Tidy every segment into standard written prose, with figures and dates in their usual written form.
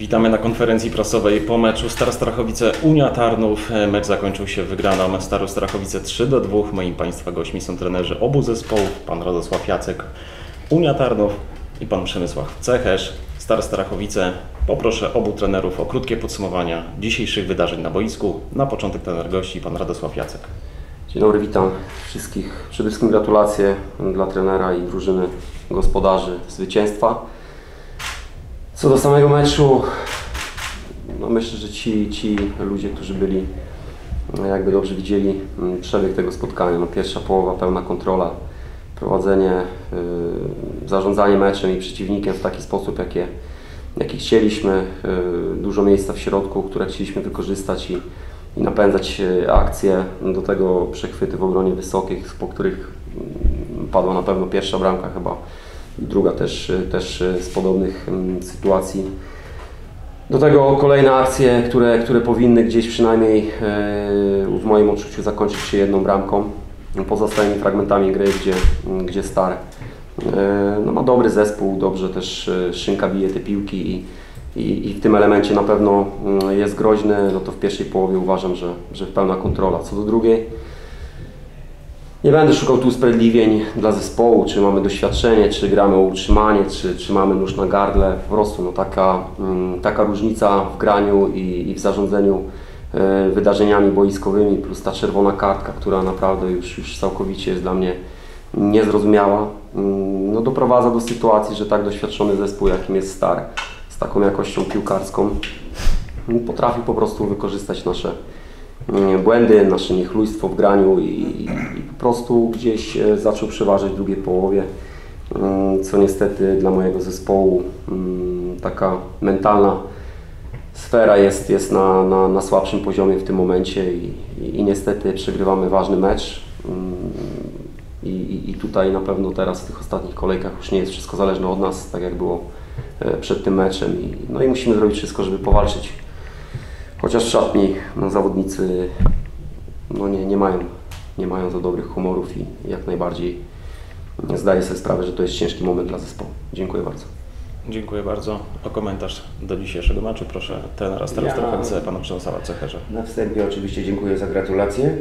Witamy na konferencji prasowej po meczu Star Strachowice-Unia Tarnów. Mecz zakończył się wygraną Staru Strachowice 3-2. Moimi Państwa gośćmi są trenerzy obu zespołów, pan Radosław Jacek, Unia Tarnów i pan Przemysław Cechesz, Star Strachowice. Poproszę obu trenerów o krótkie podsumowania dzisiejszych wydarzeń na boisku. Na początek trener gości, pan Radosław Jacek. Dzień dobry, witam wszystkich. Przede wszystkim gratulacje dla trenera i drużyny gospodarzy zwycięstwa. Co do samego meczu, no myślę, że ci ludzie, którzy byli, jakby dobrze widzieli przebieg tego spotkania. No pierwsza połowa, pełna kontrola, prowadzenie, zarządzanie meczem i przeciwnikiem w taki sposób, jaki chcieliśmy. Dużo miejsca w środku, które chcieliśmy wykorzystać i napędzać akcje. Do tego przechwyty w obronie wysokich, po których padła na pewno pierwsza bramka chyba. Druga też z podobnych sytuacji. Do tego kolejne akcje, które powinny gdzieś przynajmniej w moim odczuciu zakończyć się jedną bramką. Poza stałymi fragmentami gry, gdzie Star ma dobry zespół, dobrze też Szynka bije te piłki i w tym elemencie na pewno jest groźny. No to w pierwszej połowie uważam, że pełna kontrola. Co do drugiej, nie będę szukał tu usprawiedliwień dla zespołu, czy mamy doświadczenie, czy gramy o utrzymanie, czy mamy nóż na gardle. Po prostu no, taka różnica w graniu i w zarządzaniu wydarzeniami boiskowymi, plus ta czerwona kartka, która naprawdę już całkowicie jest dla mnie niezrozumiała, no, doprowadza do sytuacji, że tak doświadczony zespół, jakim jest Star, z taką jakością piłkarską, potrafi po prostu wykorzystać nasze błędy, nasze niechlujstwo w graniu i po prostu gdzieś zaczął przeważać w drugiej połowie, co niestety dla mojego zespołu taka mentalna sfera jest na słabszym poziomie w tym momencie i niestety przegrywamy ważny mecz i tutaj na pewno teraz w tych ostatnich kolejkach już nie jest wszystko zależne od nas, tak jak było przed tym meczem i musimy zrobić wszystko, żeby powalczyć. Chociaż w szatni zawodnicy nie mają za dobrych humorów i jak najbardziej zdaję sobie sprawę, że to jest ciężki moment dla zespołu. Dziękuję bardzo. Dziękuję bardzo. O komentarz do dzisiejszego meczu proszę trenera Staru Strachowice, pana Przemysława Cechesza. Na wstępie oczywiście dziękuję za gratulacje,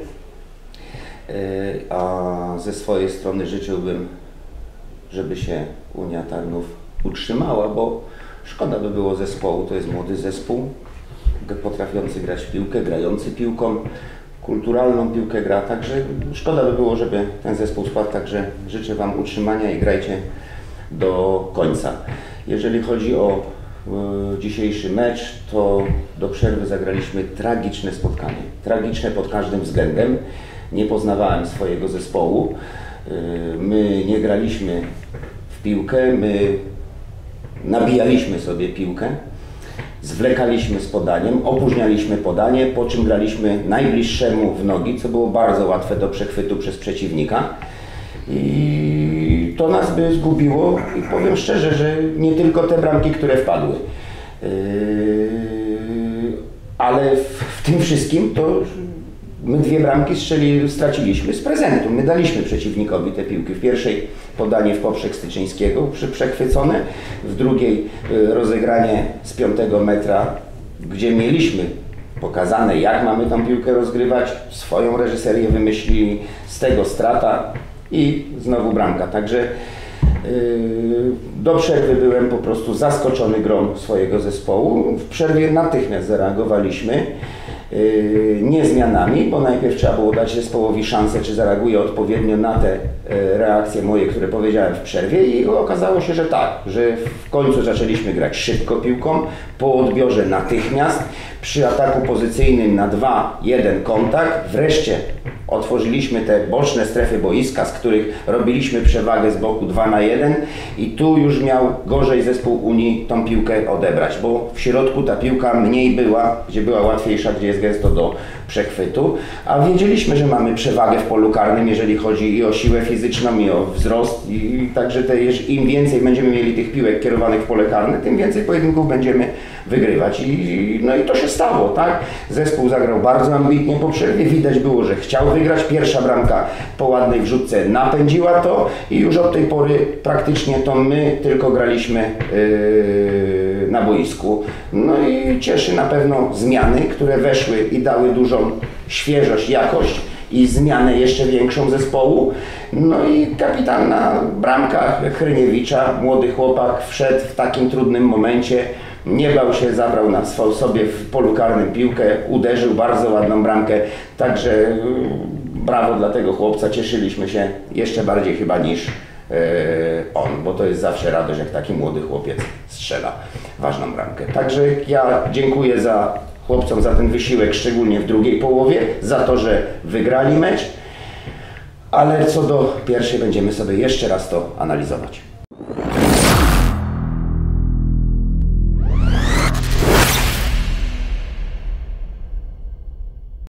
a ze swojej strony życzyłbym, żeby się Unia Tarnów utrzymała, bo szkoda by było zespołu, to jest młody zespół, potrafiący grać w piłkę, grający piłką, kulturalną piłkę gra, także szkoda by było, żeby ten zespół spadł, także życzę Wam utrzymania i grajcie do końca. Jeżeli chodzi o dzisiejszy mecz, to do przerwy zagraliśmy tragiczne spotkanie, tragiczne pod każdym względem. Nie poznawałem swojego zespołu, my nie graliśmy w piłkę, my nabijaliśmy sobie piłkę. Zwlekaliśmy z podaniem, opóźnialiśmy podanie, po czym graliśmy najbliższemu w nogi, co było bardzo łatwe do przechwytu przez przeciwnika. I to nas by zgubiło i powiem szczerze, że nie tylko te bramki, które wpadły. Ale w tym wszystkim to my dwie bramki straciliśmy z prezentu. My daliśmy przeciwnikowi te piłki. W pierwszej podanie w poprzek Styczyńskiego przechwycone, w drugiej rozegranie z 5 metra, gdzie mieliśmy pokazane, jak mamy tą piłkę rozgrywać, swoją reżyserię wymyślili, z tego strata i znowu bramka. Także do przerwy byłem po prostu zaskoczony grą swojego zespołu. W przerwie natychmiast zareagowaliśmy. Nie zmianami, bo najpierw trzeba było dać zespołowi szansę, czy zareaguje odpowiednio na te reakcje moje, które powiedziałem w przerwie i okazało się, że tak, że w końcu zaczęliśmy grać szybko piłką, po odbiorze natychmiast, przy ataku pozycyjnym na 2-1 kontakt, wreszcie otworzyliśmy te boczne strefy boiska, z których robiliśmy przewagę z boku 2-1 i tu już miał gorzej zespół Unii tą piłkę odebrać, bo w środku ta piłka mniej była, gdzie była łatwiejsza, gdzie jest gęsto do przechwytu, a wiedzieliśmy, że mamy przewagę w polu karnym, jeżeli chodzi i o siłę fizyczną, i o wzrost, i także im więcej będziemy mieli tych piłek kierowanych w pole karne, tym więcej pojedynków będziemy wygrywać. No i to się stało, tak? Zespół zagrał bardzo ambitnie po przerwie, widać było, że chciał wygrać. Pierwsza bramka po ładnej wrzutce napędziła to i już od tej pory praktycznie to my tylko graliśmy na boisku. No i cieszy na pewno zmiany, które weszły i dały dużą świeżość, jakość i zmianę jeszcze większą zespołu. No i kapitan na bramkach Hryniewicza, młody chłopak, wszedł w takim trudnym momencie, nie bał się, zabrał na sobie w polu karnym piłkę, uderzył bardzo ładną bramkę, także brawo dla tego chłopca, cieszyliśmy się jeszcze bardziej chyba niż on, bo to jest zawsze radość, jak taki młody chłopiec strzela ważną bramkę. Także ja dziękuję chłopcom za ten wysiłek, szczególnie w drugiej połowie, za to, że wygrali mecz, ale co do pierwszej będziemy sobie jeszcze raz to analizować.